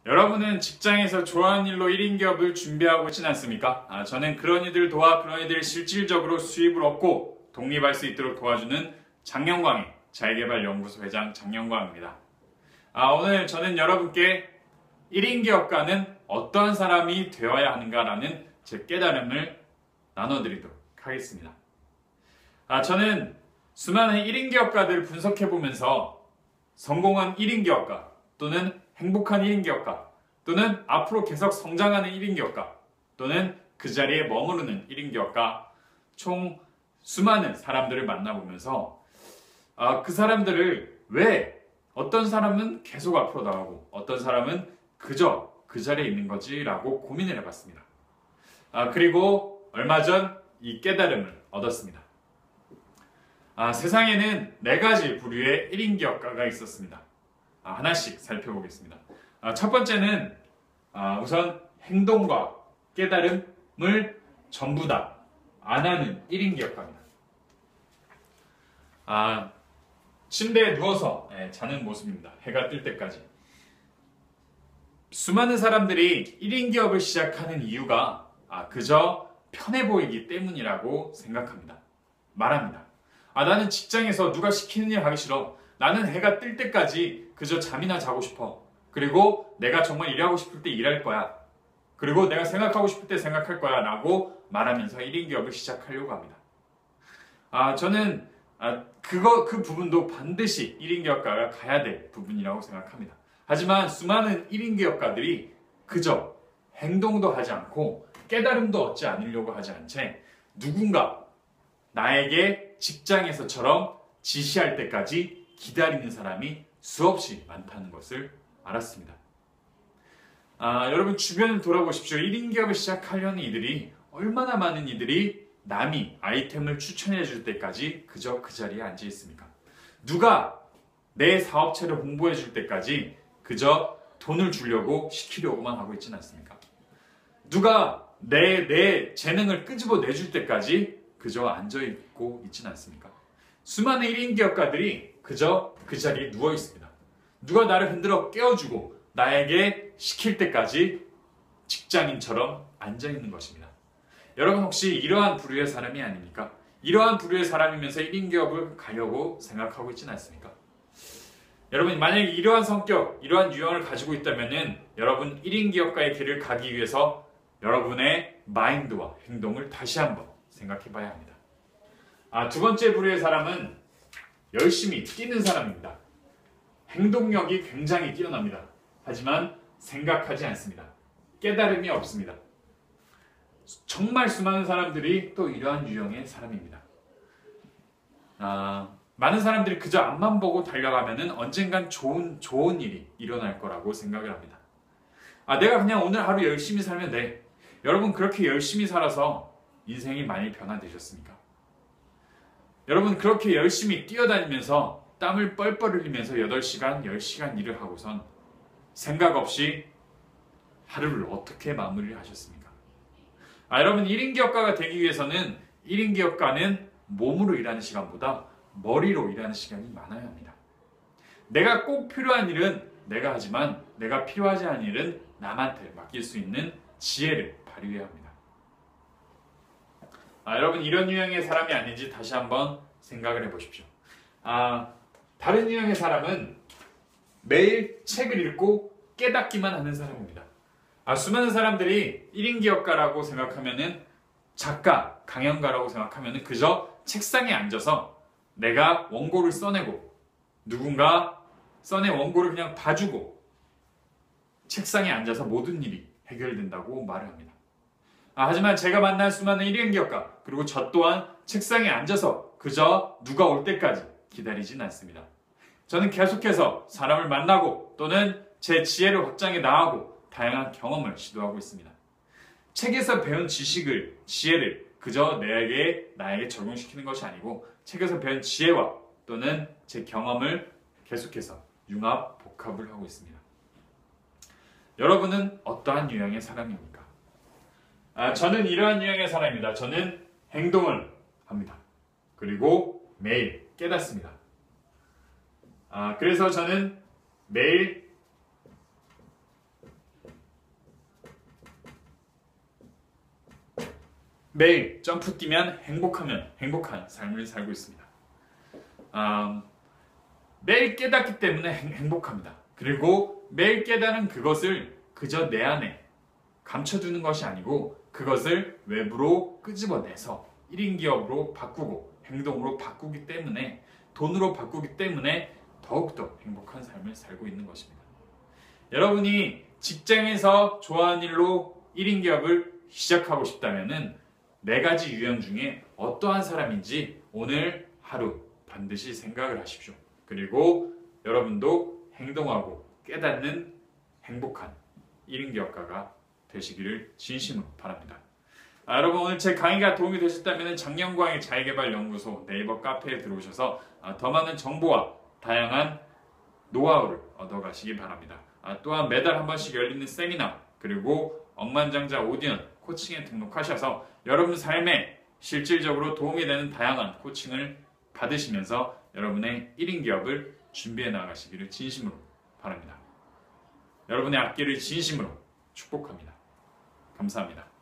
여러분은 직장에서 좋아하는 일로 1인 기업을 준비하고 있진 않습니까? 저는 그런 이들 도와 그런 이들이 실질적으로 수입을 얻고 독립할 수 있도록 도와주는 장영광의 자기개발연구소 회장 장영광입니다. 오늘 저는 여러분께 1인 기업가는 어떠한 사람이 되어야 하는가라는 제 깨달음을 나눠드리도록 하겠습니다. 저는 수많은 1인 기업가들을 분석해보면서 성공한 1인 기업가 또는 행복한 1인 기업가 또는 앞으로 계속 성장하는 1인 기업가 또는 그 자리에 머무르는 1인 기업가 총 수많은 사람들을 만나보면서 그 사람들을 왜 어떤 사람은 계속 앞으로 나가고 어떤 사람은 그저 그 자리에 있는 거지 라고 고민을 해봤습니다. 그리고 얼마 전 이 깨달음을 얻었습니다. 세상에는 4가지 부류의 1인 기업가가 있었습니다. 하나씩 살펴보겠습니다. 첫 번째는 우선 행동과 깨달음을 전부 다 안 하는 1인 기업가입니다. 침대에 누워서 자는 모습입니다. 해가 뜰 때까지. 수많은 사람들이 1인 기업을 시작하는 이유가 그저 편해 보이기 때문이라고 생각합니다. 말합니다. 나는 직장에서 누가 시키는 일 하기 싫어. 나는 해가 뜰 때까지 그저 잠이나 자고 싶어. 그리고 내가 정말 일하고 싶을 때 일할 거야. 그리고 내가 생각하고 싶을 때 생각할 거야 라고 말하면서 1인 기업을 시작하려고 합니다. 저는 그 부분도 반드시 1인 기업가가 가야 될 부분이라고 생각합니다. 하지만 수많은 1인 기업가들이 그저 행동도 하지 않고 깨달음도 얻지 않으려고 하지 않은 채 누군가 나에게 직장에서처럼 지시할 때까지 기다리는 사람이 수없이 많다는 것을 알았습니다. 여러분 주변을 돌아보십시오. 1인 기업을 시작하려는 이들이 얼마나 많은 이들이 남이 아이템을 추천해 줄 때까지 그저 그 자리에 앉아 있습니까? 누가 내 사업체를 홍보해 줄 때까지 그저 돈을 주려고 시키려고만 하고 있지는 않습니까? 누가 내 재능을 끄집어 내줄 때까지 그저 앉아있고 있지는 않습니까? 수많은 1인 기업가들이 그저 그 자리에 누워 있습니다. 누가 나를 흔들어 깨워주고 나에게 시킬 때까지 직장인처럼 앉아있는 것입니다. 여러분 혹시 이러한 부류의 사람이 아닙니까? 이러한 부류의 사람이면서 1인 기업을 가려고 생각하고 있지는 않습니까? 여러분 만약에 이러한 성격, 이러한 유형을 가지고 있다면 여러분 1인 기업가의 길을 가기 위해서 여러분의 마인드와 행동을 다시 한번 생각해 봐야 합니다. 두 번째 부류의 사람은 열심히 뛰는 사람입니다. 행동력이 굉장히 뛰어납니다. 하지만 생각하지 않습니다. 깨달음이 없습니다. 정말 수많은 사람들이 또 이러한 유형의 사람입니다. 많은 사람들이 그저 앞만 보고 달려가면은 언젠간 좋은 일이 일어날 거라고 생각을 합니다. 내가 그냥 오늘 하루 열심히 살면 돼. 여러분 그렇게 열심히 살아서 인생이 많이 변화되셨습니까? 여러분 그렇게 열심히 뛰어다니면서 땀을 뻘뻘 흘리면서 8시간, 10시간 일을 하고선 생각 없이 하루를 어떻게 마무리를 하셨습니까? 여러분 1인 기업가가 되기 위해서는 1인 기업가는 몸으로 일하는 시간보다 머리로 일하는 시간이 많아야 합니다. 내가 꼭 필요한 일은 내가 하지만 내가 필요하지 않은 일은 남한테 맡길 수 있는 지혜를 발휘해야 합니다. 여러분 이런 유형의 사람이 아닌지 다시 한번 생각을 해보십시오. 다른 유형의 사람은 매일 책을 읽고 깨닫기만 하는 사람입니다. 수많은 사람들이 1인 기업가라고 생각하면은 작가, 강연가라고 생각하면은 그저 책상에 앉아서 내가 원고를 써내고 누군가 써낸 원고를 그냥 봐주고 책상에 앉아서 모든 일이 해결된다고 말을 합니다. 하지만 제가 만난 수많은 1인 기업가 그리고 저 또한 책상에 앉아서 그저 누가 올 때까지 기다리진 않습니다. 저는 계속해서 사람을 만나고 또는 제 지혜를 확장해 나가고 다양한 경험을 시도하고 있습니다. 책에서 배운 지식을, 지혜를 그저 나에게 적용시키는 것이 아니고 책에서 배운 지혜와 또는 제 경험을 계속해서 융합, 복합을 하고 있습니다. 여러분은 어떠한 유형의 사람입니까? 저는 이러한 유형의 사람입니다. 저는 행동을 합니다. 그리고 매일 깨닫습니다. 그래서 저는 매일 매일 점프 뛰면 행복하면 행복한 삶을 살고 있습니다. 매일 깨닫기 때문에 행복합니다. 그리고 매일 깨달은 그것을 그저 내 안에 감춰두는 것이 아니고 그것을 외부로 끄집어내서 1인 기업으로 바꾸고 행동으로 바꾸기 때문에, 돈으로 바꾸기 때문에 더욱더 행복한 삶을 살고 있는 것입니다. 여러분이 직장에서 좋아하는 일로 1인 기업을 시작하고 싶다면 4가지 유형 중에 어떠한 사람인지 오늘 하루 반드시 생각을 하십시오. 그리고 여러분도 행동하고 깨닫는 행복한 1인 기업가가 되시기를 진심으로 바랍니다. 여러분, 오늘 제 강의가 도움이 되셨다면 장영광의 자기개발연구소 네이버 카페에 들어오셔서 더 많은 정보와 다양한 노하우를 얻어가시기 바랍니다. 또한 매달 한 번씩 열리는 세미나, 그리고 억만장자 오디언 코칭에 등록하셔서 여러분 삶에 실질적으로 도움이 되는 다양한 코칭을 받으시면서 여러분의 1인 기업을 준비해 나가시기를 진심으로 바랍니다. 여러분의 앞길을 진심으로 축복합니다. 감사합니다.